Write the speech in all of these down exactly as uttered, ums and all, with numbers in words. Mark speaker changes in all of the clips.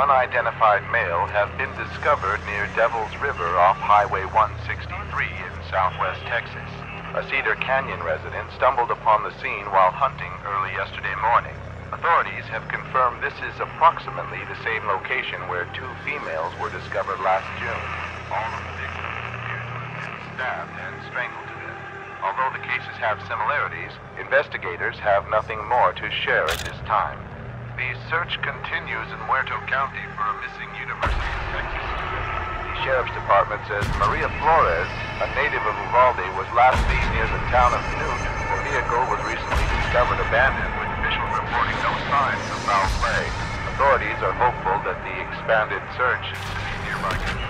Speaker 1: unidentified male have been discovered near Devil's River off Highway one sixty-three in southwest Texas. A Cedar Canyon resident stumbled upon the scene while hunting early yesterday morning. Authorities have confirmed this is approximately the same location where two females were discovered last June. All of the victims appear to have been stabbed and strangled to death. Although the cases have similarities, investigators have nothing more to share at this time. The search continues in Muerto County for a missing University of Texas student. The Sheriff's Department says Maria Flores, a native of Uvalde, was last seen near the town of Newt. The vehicle was recently discovered abandoned, with officials reporting no signs of foul play. Authorities are hopeful that the expanded search into the nearby country.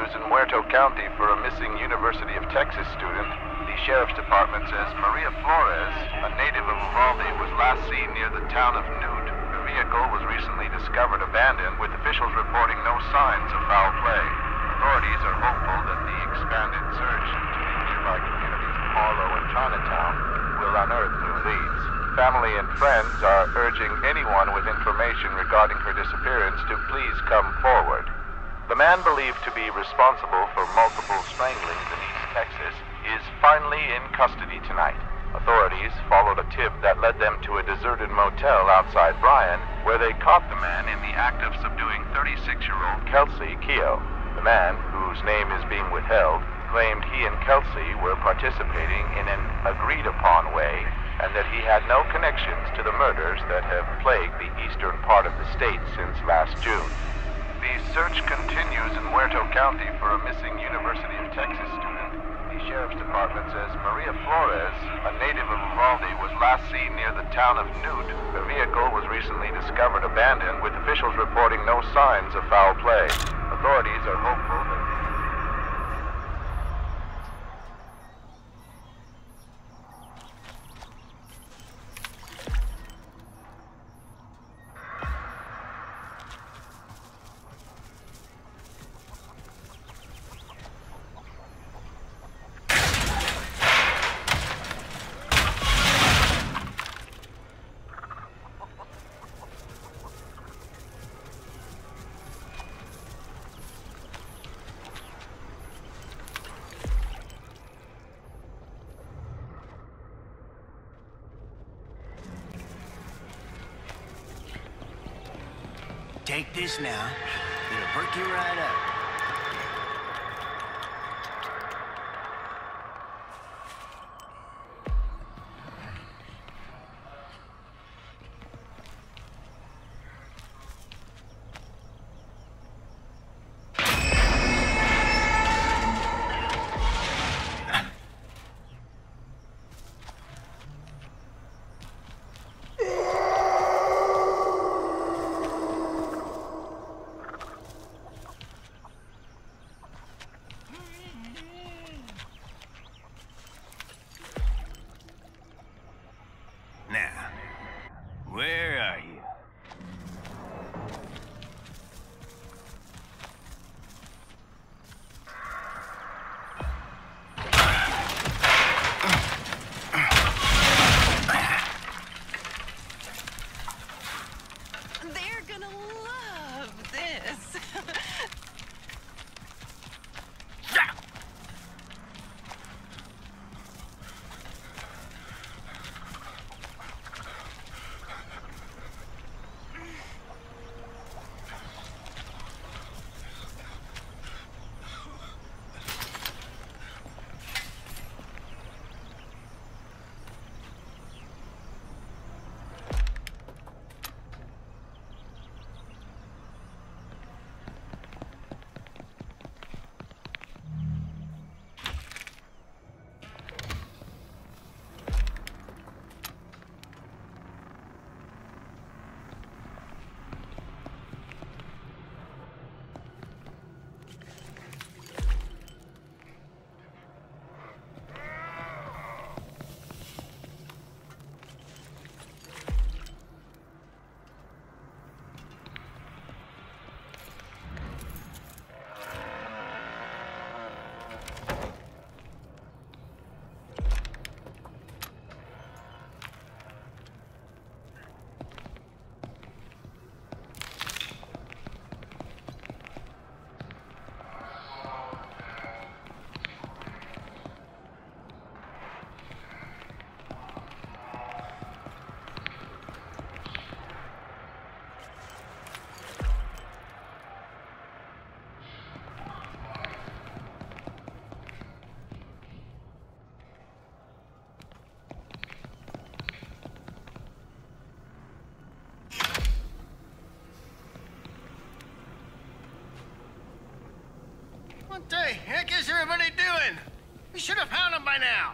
Speaker 1: continues in Huerto County for a missing University of Texas student. The Sheriff's Department says Maria Flores, a native of Uvalde, was last seen near the town of Newt. Her vehicle was recently discovered abandoned, with officials reporting no signs of foul play. Authorities are hopeful that the expanded search into the nearby communities of Harlow and Chinatown will unearth new leads. Family and friends are urging anyone with information regarding her disappearance to please come forward. The man believed to be responsible for multiple stranglings in East Texas is finally in custody tonight. Authorities followed a tip that led them to a deserted motel outside Bryan, where they caught the man in the act of subduing thirty-six-year-old Kelsey Keogh. The man, whose name is being withheld, claimed he and Kelsey were participating in an agreed-upon way and that he had no connections to the murders that have plagued the eastern part of the state since last June. The search continues in Huerto County for a missing University of Texas student. The Sheriff's Department says Maria Flores, a native of Uvalde, was last seen near the town of Newt. Her vehicle was recently discovered abandoned, with officials reporting no signs of foul play. Authorities are hopeful that...
Speaker 2: Take this now. It'll perk you right up. Where are you?
Speaker 3: They're gonna love this.
Speaker 2: What the heck is everybody doing? We should have found him by now.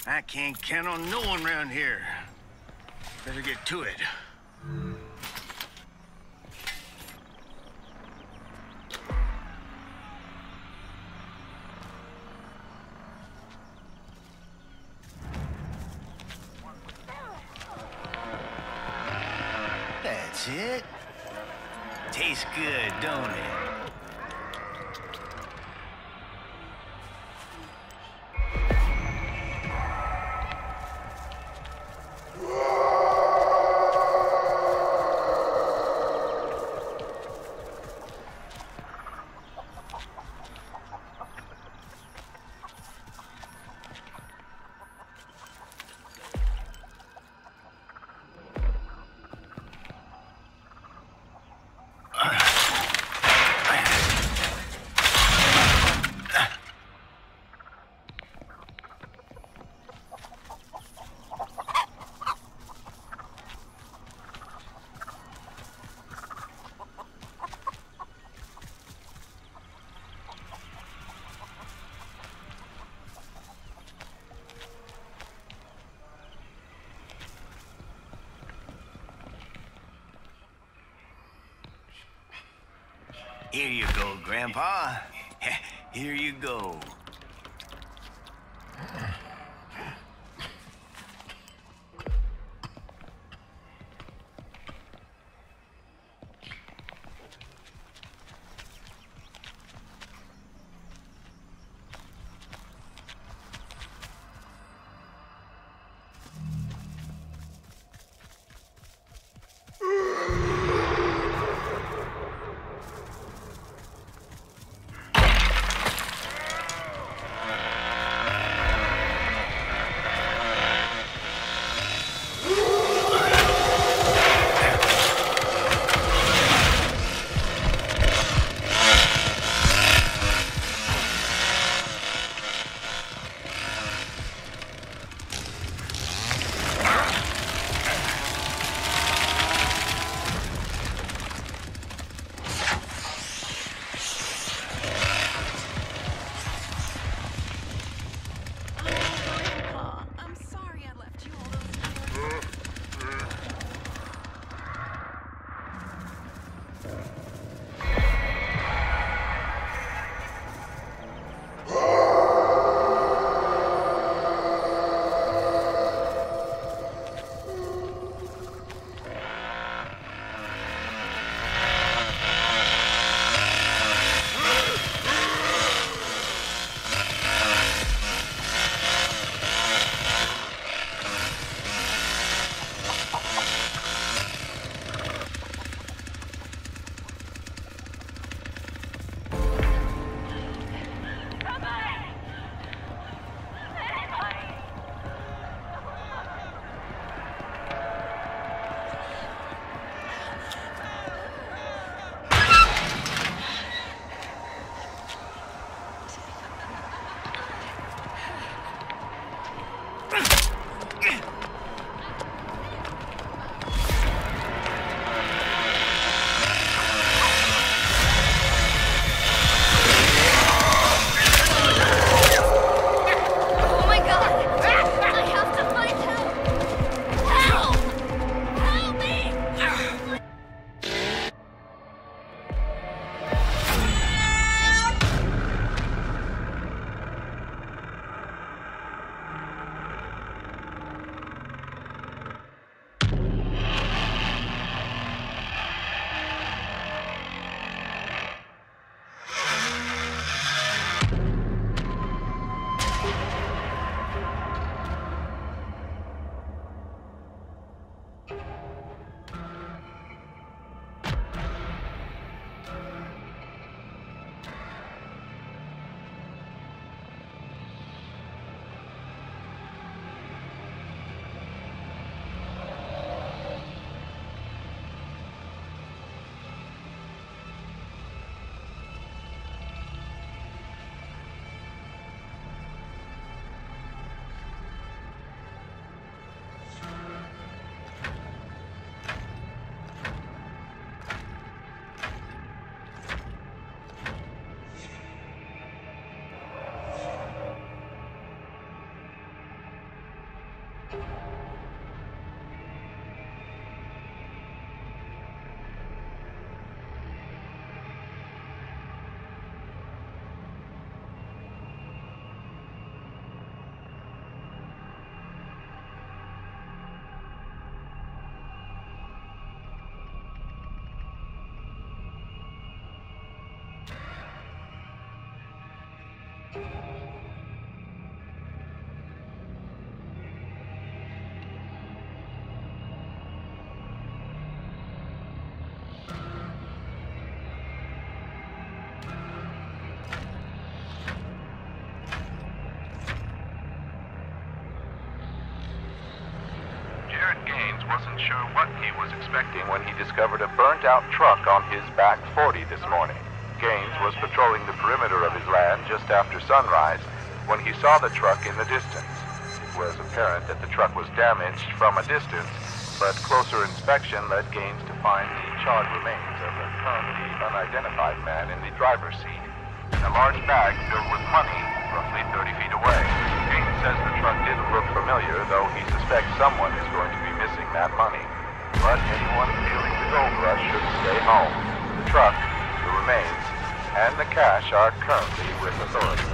Speaker 2: I can't count on no one around here. Better get to it. That's it. Tastes good, don't it? Here you go, Grandpa. Here you go.
Speaker 1: he was expecting when he discovered a burnt-out truck on his back forty this morning. Gaines was patrolling the perimeter of his land just after sunrise when he saw the truck in the distance. It was apparent that the truck was damaged from a distance, but closer inspection led Gaines to find the charred remains of a currently unidentified man in the driver's seat, and a large bag filled with money roughly thirty feet away. Gaines says the truck didn't look familiar, though he suspects someone is going to be missing that money. But anyone feeling the gold rush should stay home. The truck, the remains, and the cash are currently with authorities.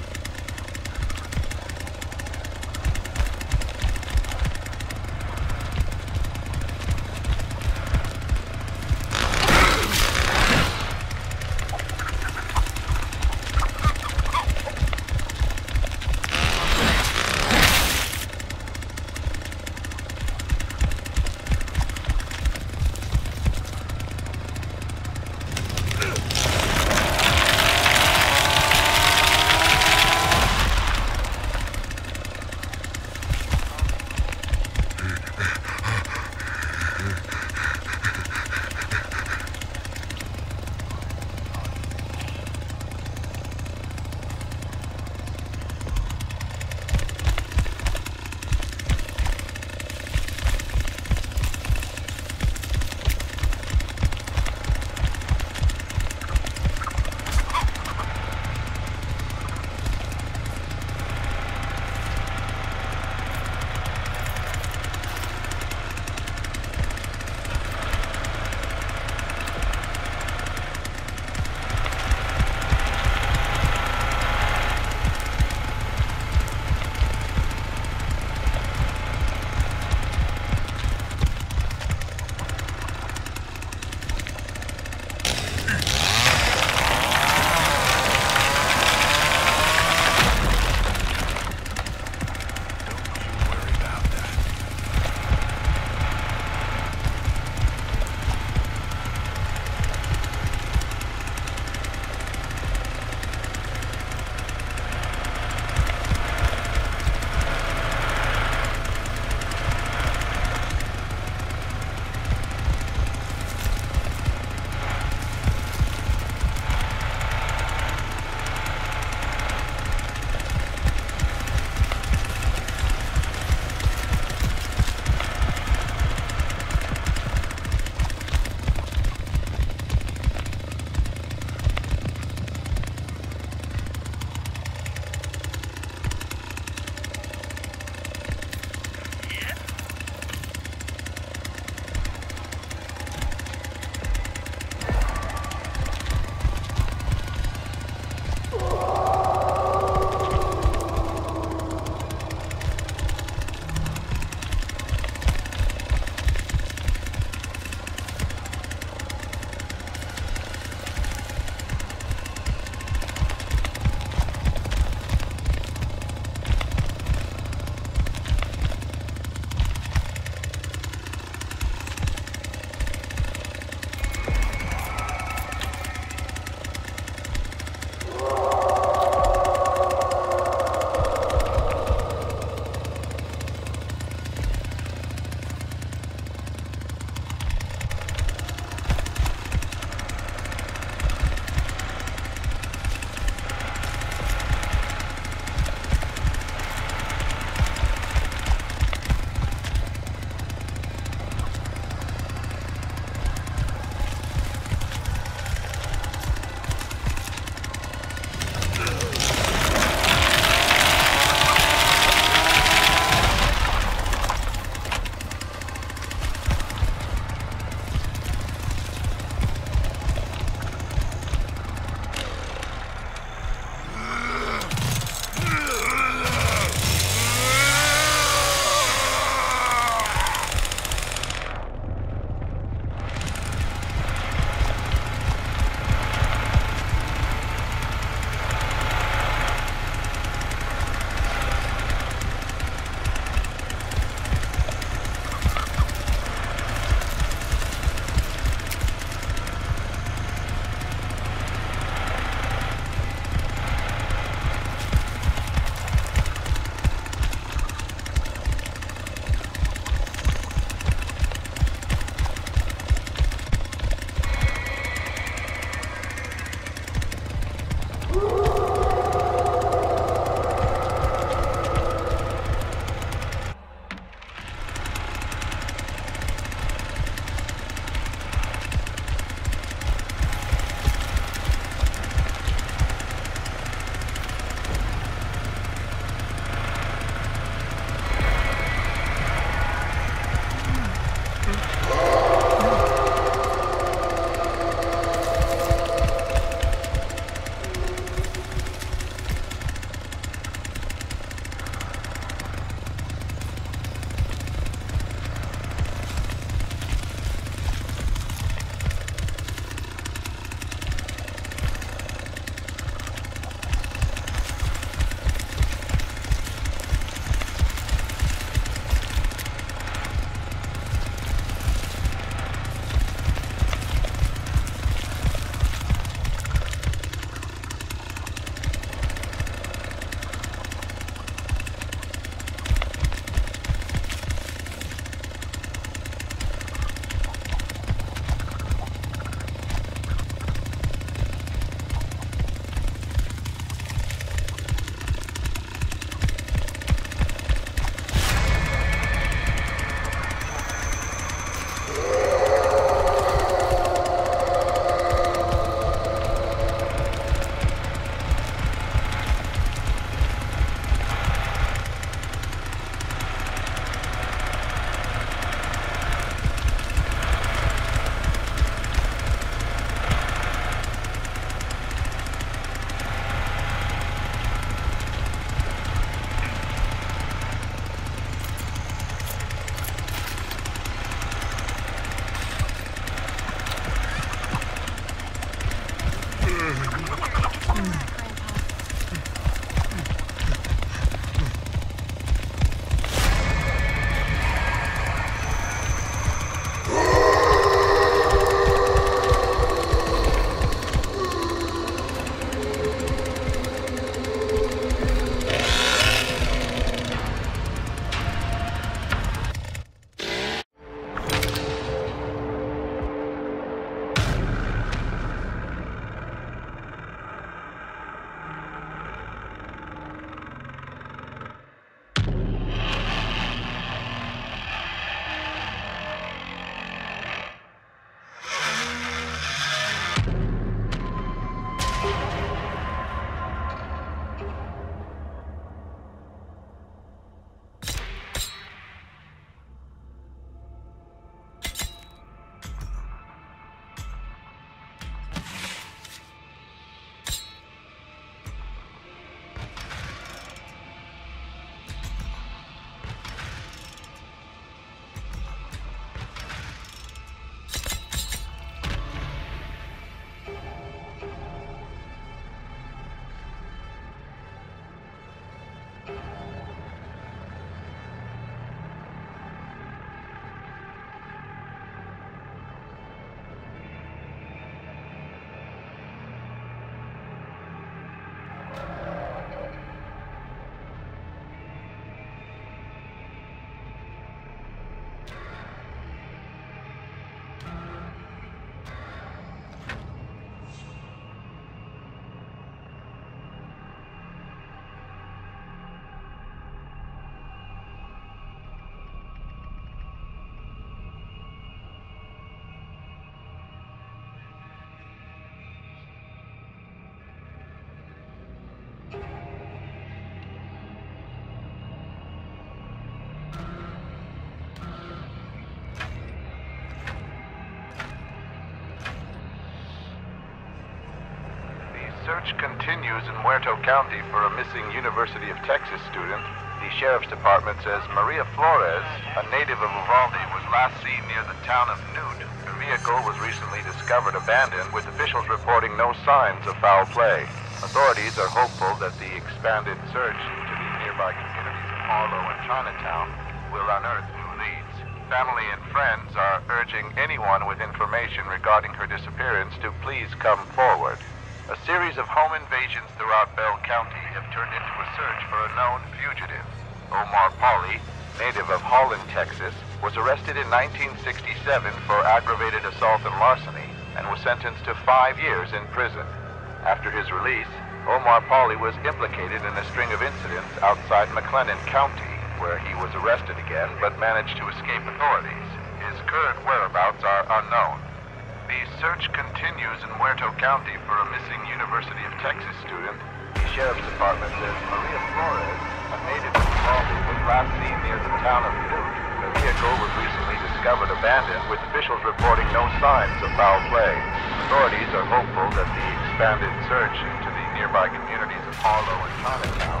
Speaker 1: search continues in Muerto County for a missing University of Texas student. The Sheriff's Department says Maria Flores, a native of Uvalde, was last seen near the town of Newt. Her vehicle was recently discovered abandoned, with officials reporting no signs of foul play. Authorities are hopeful that the expanded search into the nearby communities of Harlow and Chinatown will unearth new leads. Family and friends are urging anyone with information regarding her disappearance to please come forward. A series of home invasions throughout Bell County have turned into a search for a known fugitive. Omar Pauly, native of Holland, Texas, was arrested in nineteen sixty-seven for aggravated assault and larceny and was sentenced to five years in prison. After his release, Omar Pauly was implicated in a string of incidents outside McLennan County, where he was arrested again but managed to escape authorities. His current whereabouts are unknown. The search continues in Muerto County for a missing University of Texas student. The Sheriff's Department says Maria Flores, a native of Uvalde, was last seen near the town of Newt. The vehicle was recently discovered abandoned, with officials reporting no signs of foul play. Authorities are hopeful that the expanded search into the nearby communities of Harlow and Chinatown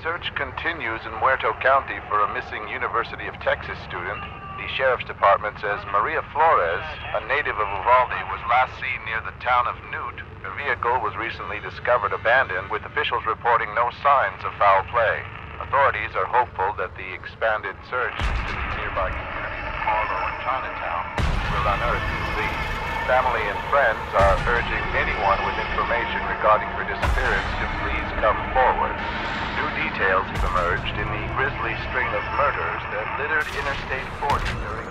Speaker 1: search continues in Muerto County for a missing University of Texas student. The Sheriff's Department says Maria Flores, a native of Uvalde, was last seen near the town of Newt. Her vehicle was recently discovered abandoned, with officials reporting no signs of foul play. Authorities are hopeful that the expanded search into the nearby communities of Harlow and Chinatown will unearth the lead. Family and friends are urging anyone with information regarding her disappearance to please come forward. New details have emerged in the grisly string of murders that littered Interstate forty during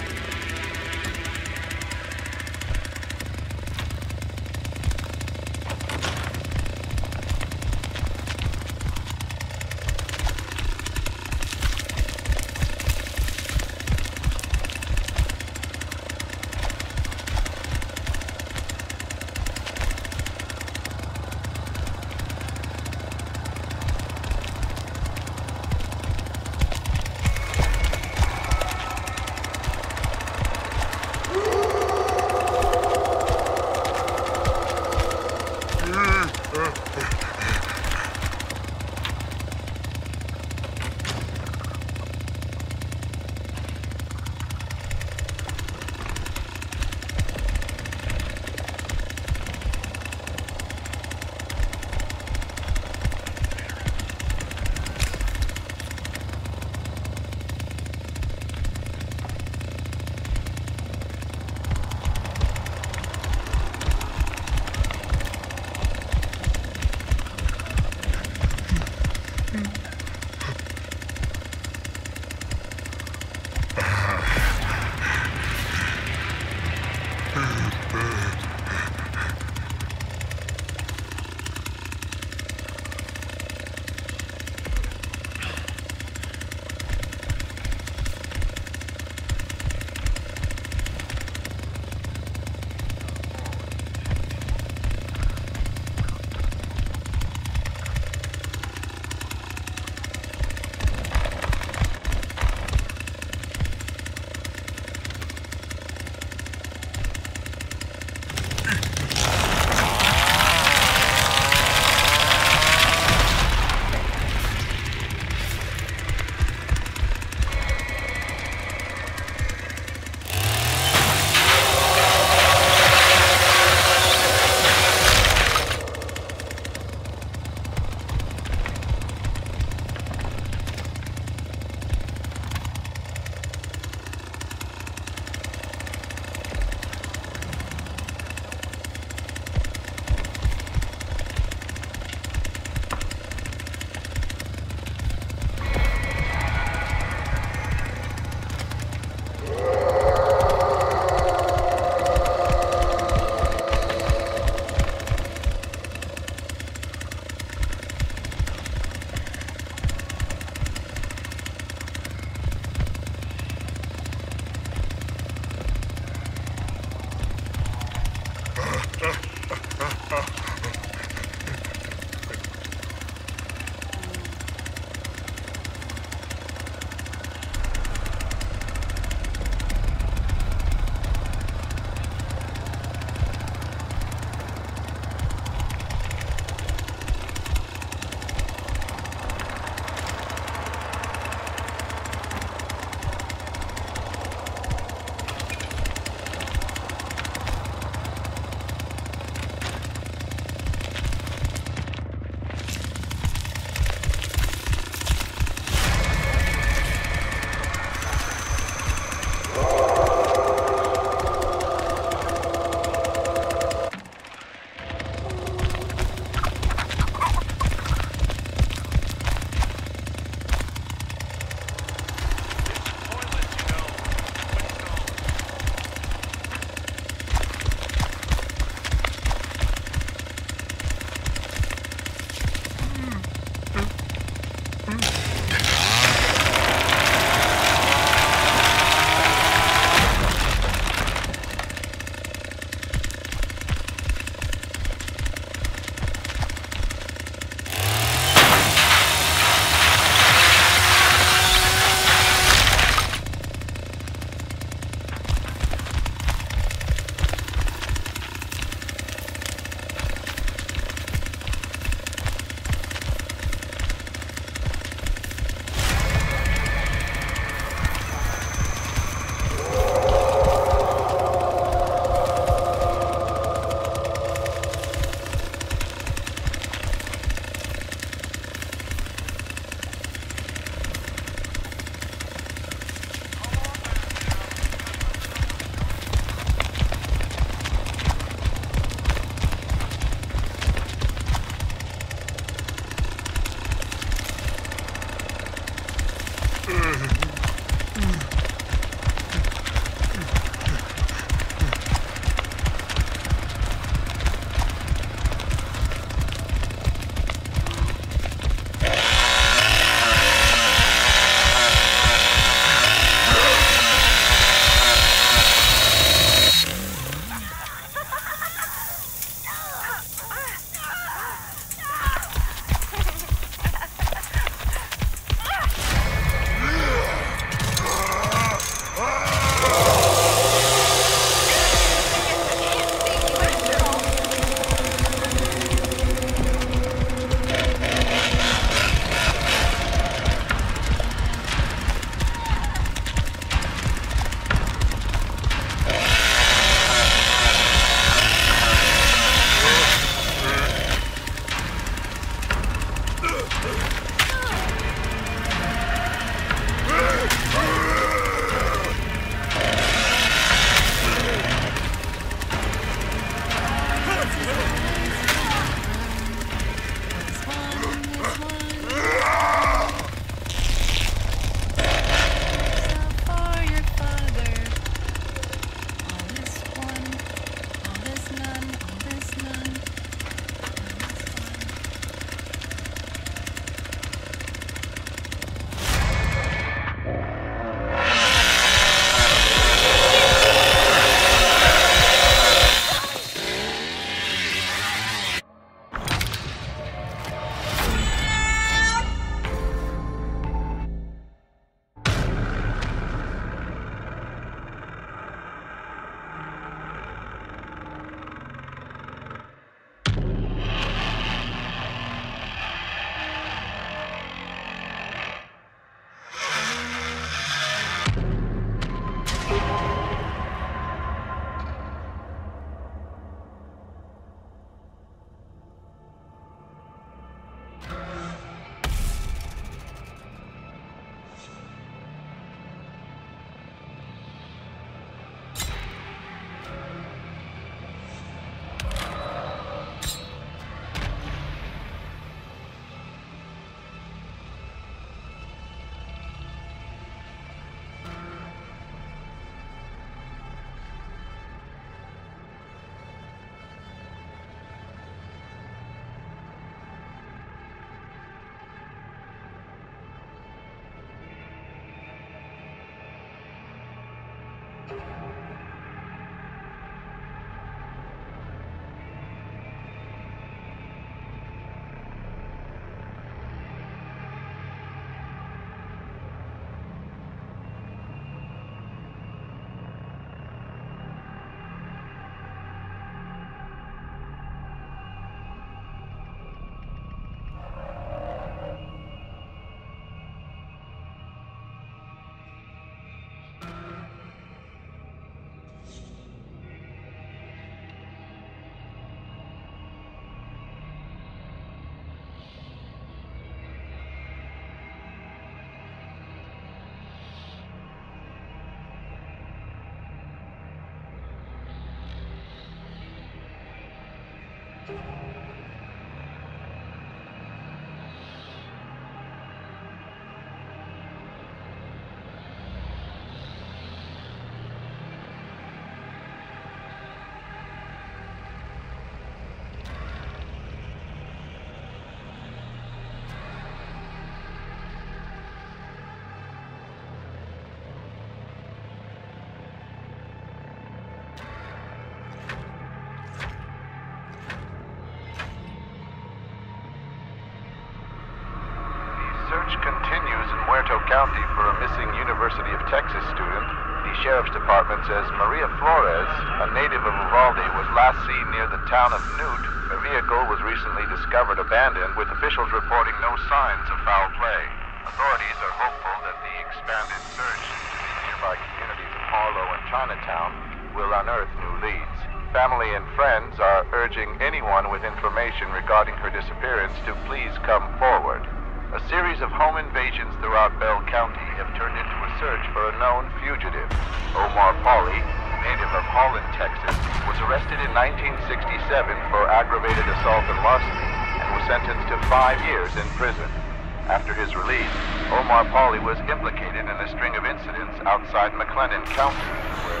Speaker 1: Continues in Muerto County for a missing University of Texas student. The Sheriff's Department says Maria Flores, a native of Uvalde, was last seen near the town of Newt. Her vehicle was recently discovered abandoned, with officials reporting no signs of foul play. Authorities are hopeful that the expanded search into the nearby communities of Harlow and Chinatown will unearth new leads. Family and friends are urging anyone with information regarding her disappearance to please come forward. A series of home invasions throughout Bell County have turned into a search for a known fugitive. Omar Pauly, native of Holland, Texas, was arrested in nineteen sixty-seven for aggravated assault and larceny and was sentenced to five years in prison. After his release, Omar Pauly was implicated in a string of incidents outside McLennan County, where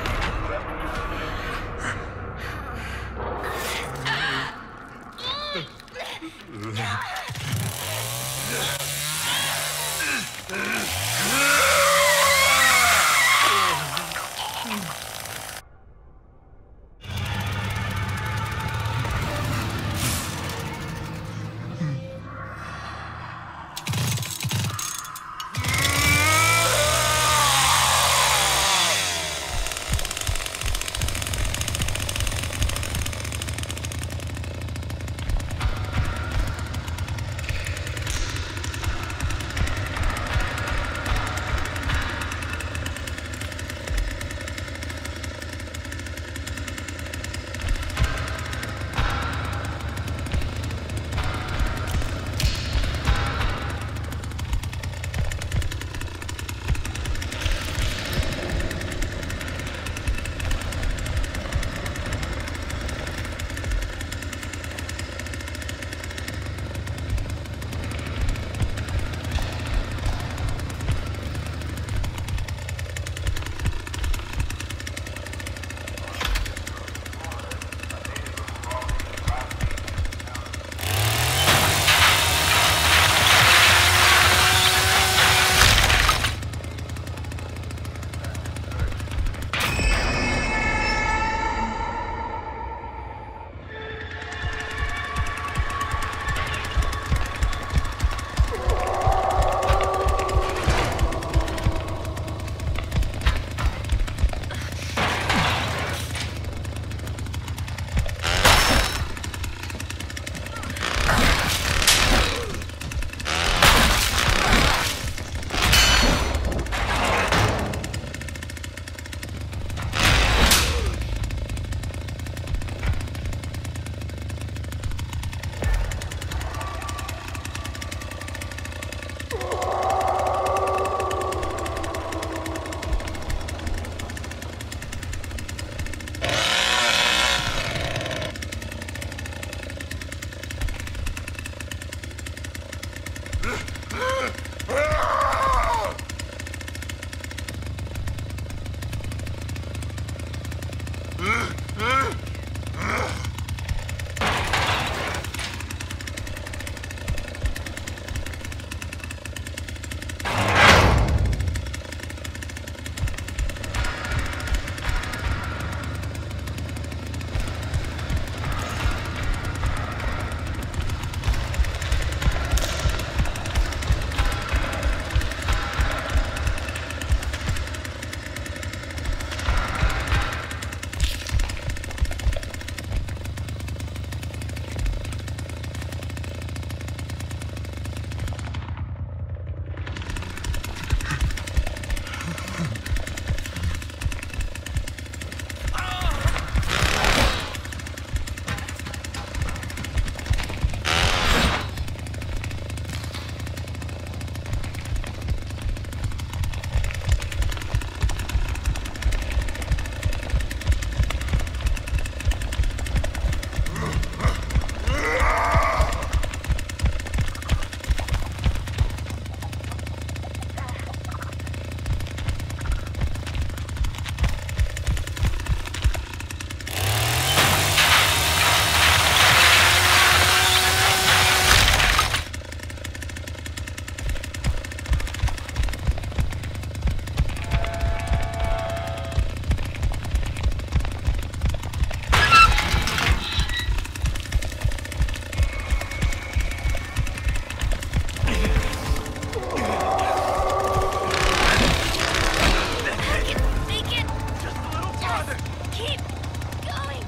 Speaker 4: Keep going.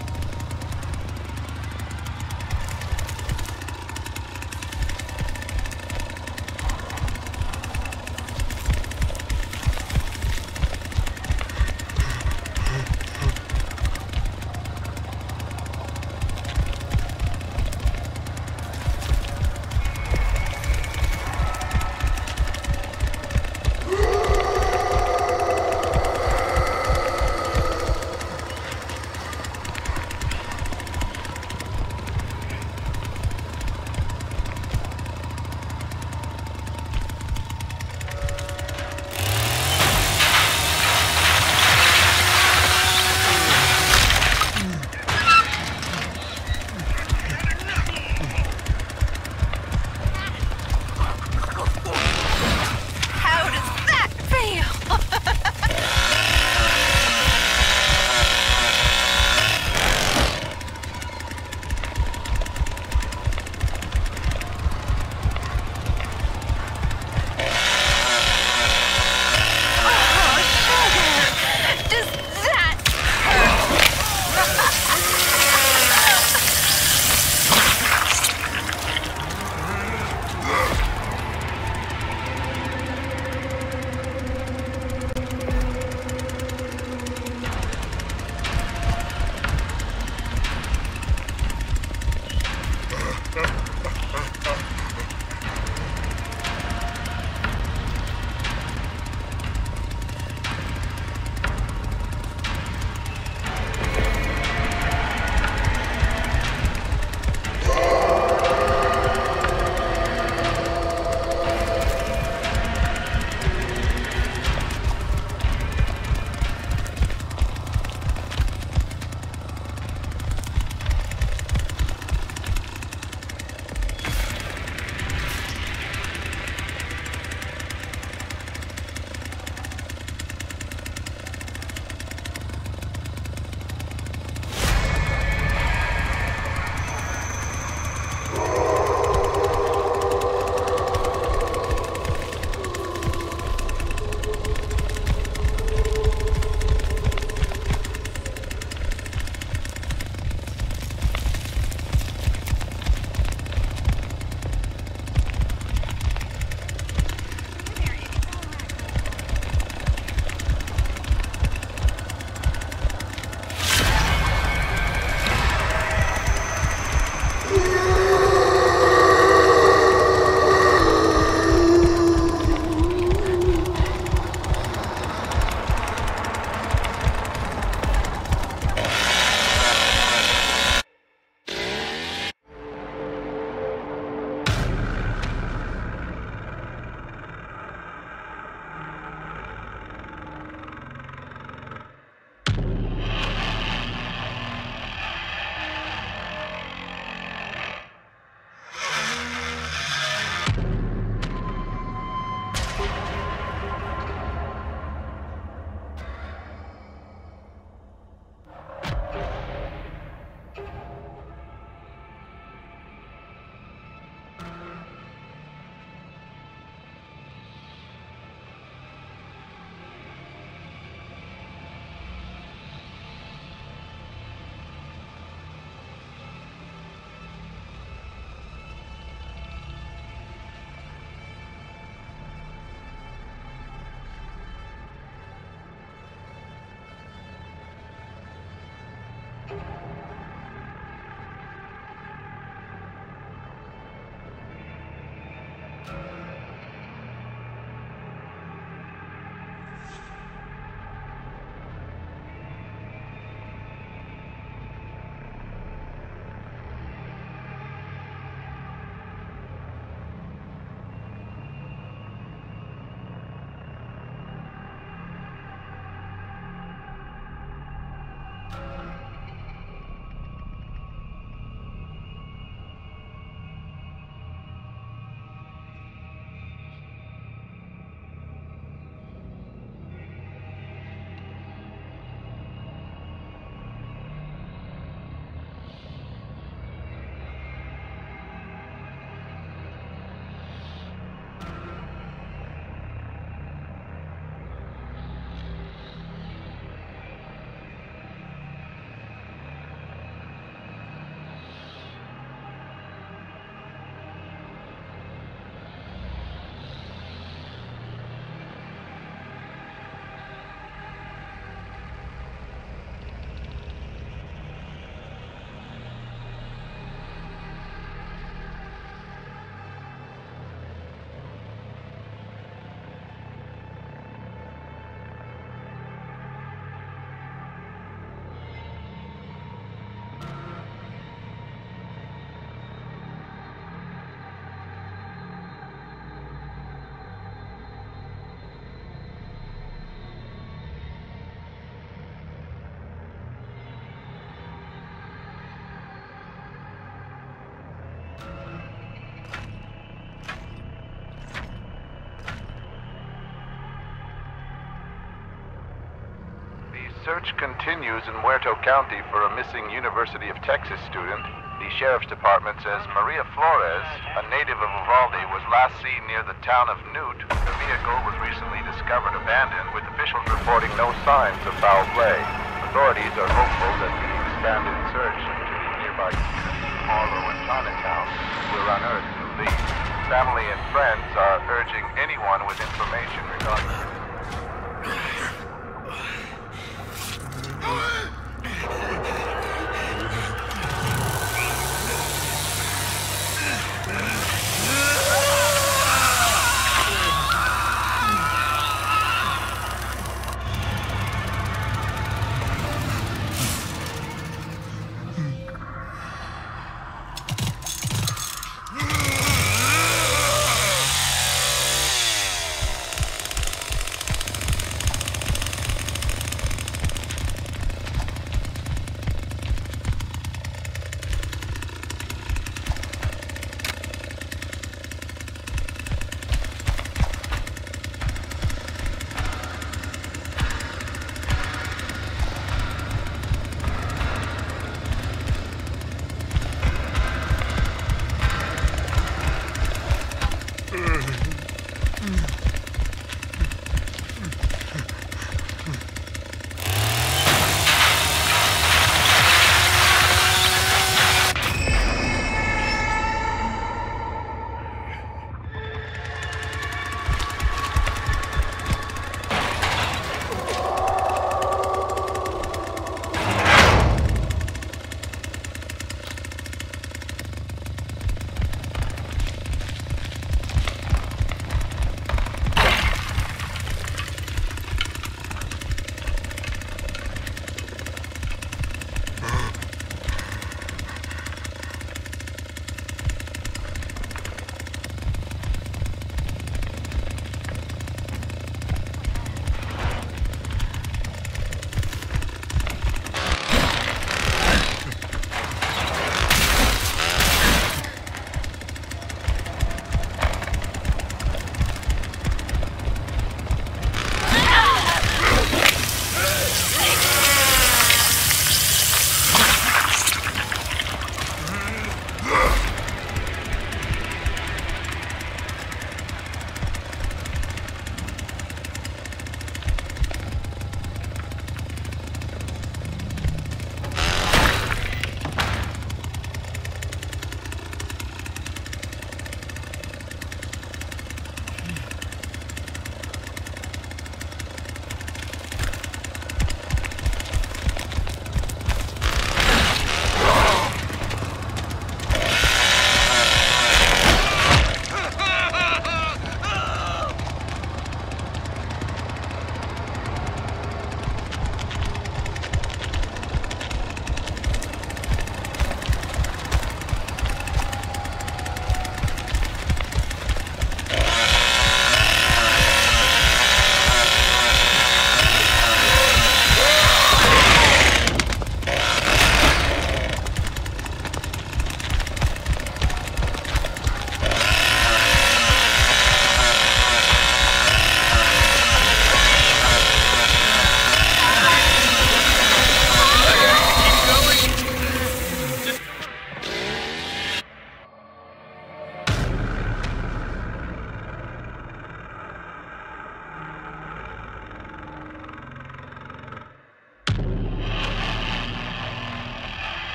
Speaker 1: search continues in Muerto County for a missing University of Texas student. The Sheriff's Department says Maria Flores, a native of Uvalde, was last seen near the town of Newt. Her vehicle was recently discovered abandoned, with officials reporting no signs of foul play. Authorities are hopeful that the expanded search into the nearby communities, Marlow and Chinatown, will unearth new leads. Family and friends are urging anyone with information regarding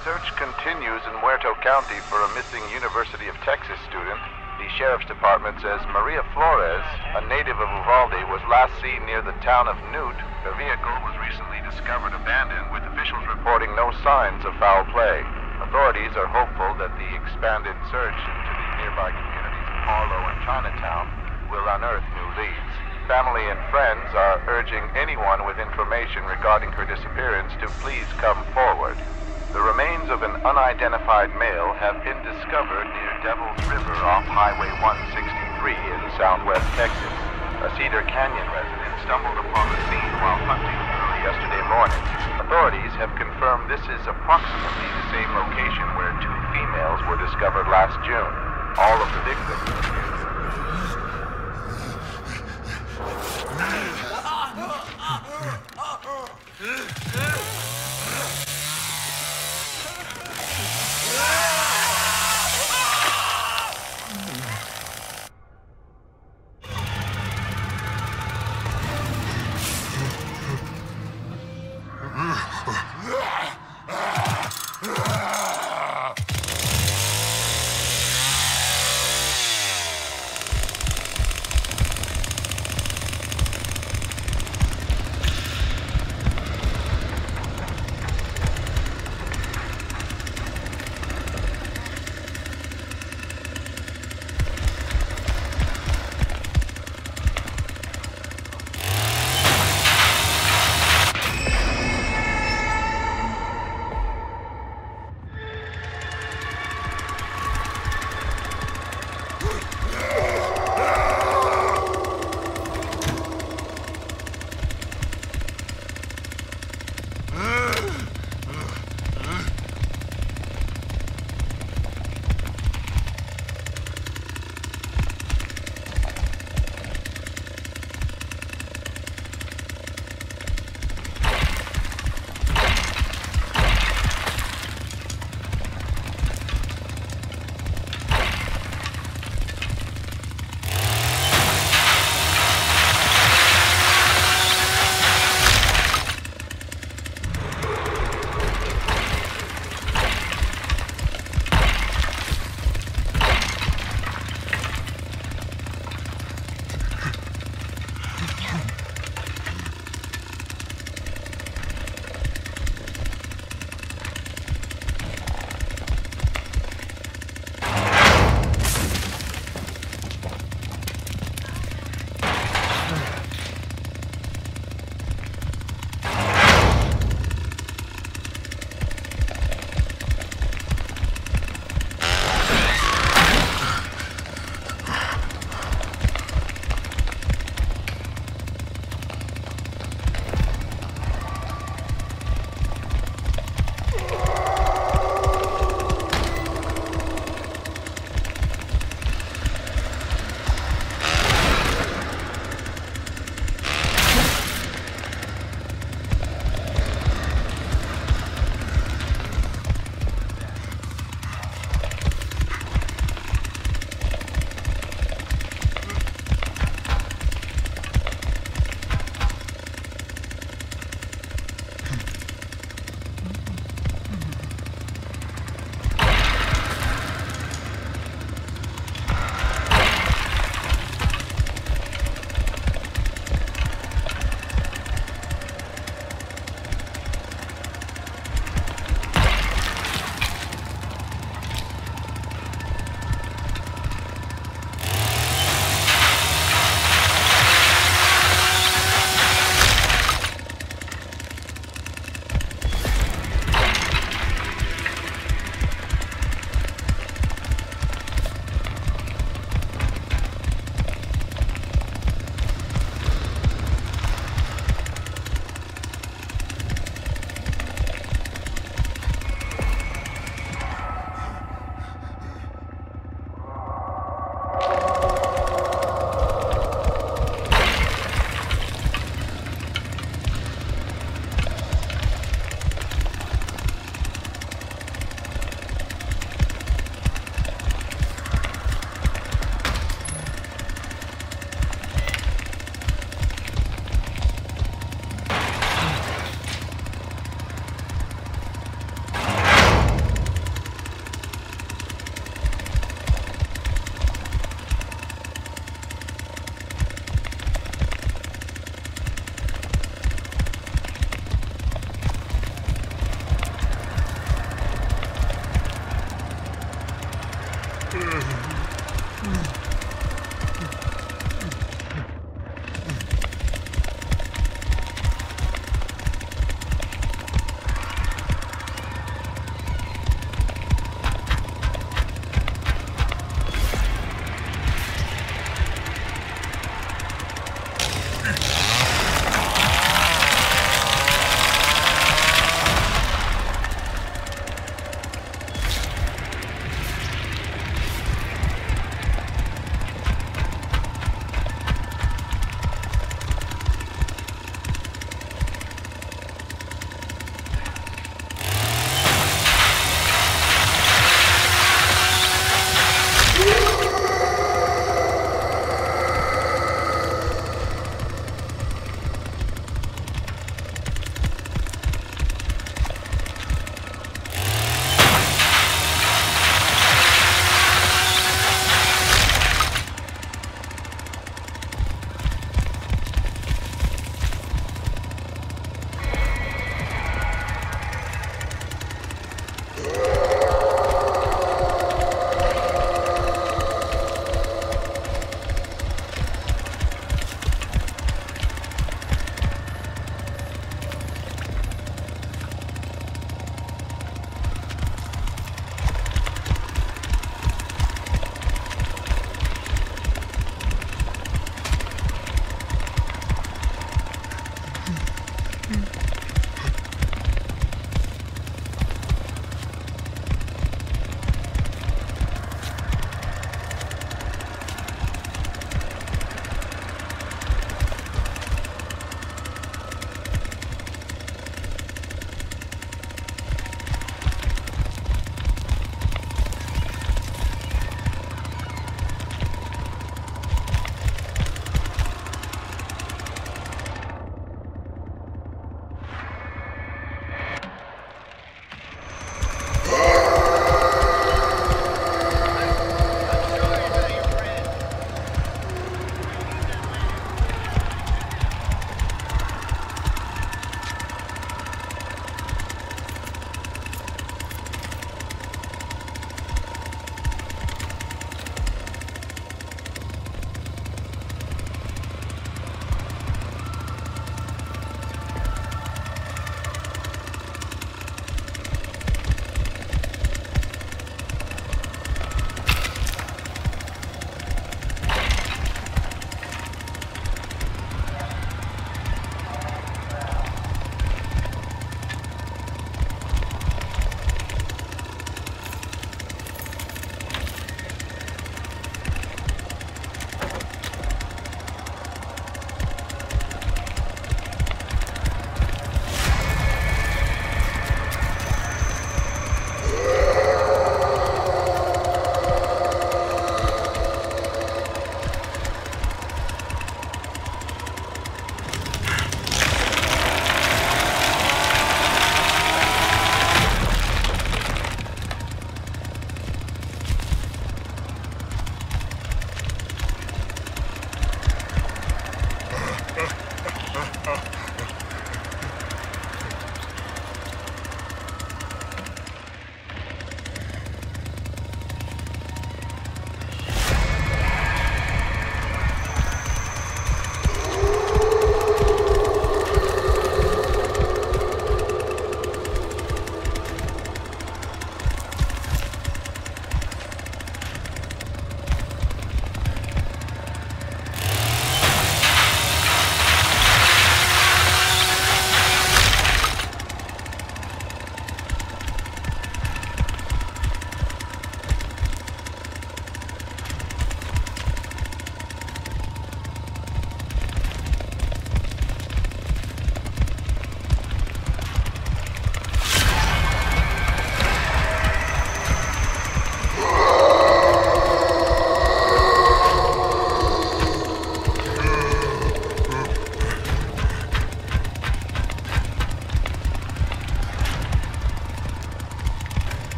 Speaker 1: Search continues in Muerto County for a missing University of Texas student. The Sheriff's Department says Maria Flores, a native of Uvalde, was last seen near the town of Newt. Her vehicle was recently discovered abandoned, with officials reporting no signs of foul play. Authorities are hopeful that the expanded search into the nearby communities of Harlow and Chinatown will unearth new leads. Family and friends are urging anyone with information regarding her disappearance to please come forward. The remains of an unidentified male have been discovered near Devil's River off Highway one sixty-three in southwest Texas. A Cedar Canyon resident stumbled upon the scene while hunting early yesterday morning. Authorities have confirmed this is approximately the same location where two females were discovered last June. All of the victims.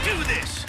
Speaker 2: do this!